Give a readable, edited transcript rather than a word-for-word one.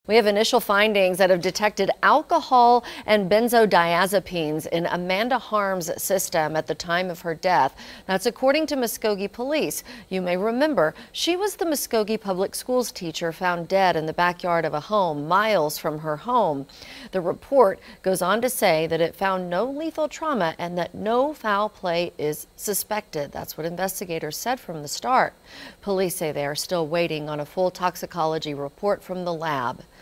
We have initial findings that have detected alcohol and benzodiazepines in Amanda Harm's system at the time of her death. That's according to Muskogee police. You may remember she was the Muskogee Public Schools teacher found dead in the backyard of a home miles from her home. The report goes on to say that it found no lethal trauma and that no foul play is suspected. That's what investigators said from the start. Police say they are still waiting on a full toxicology report from the lab.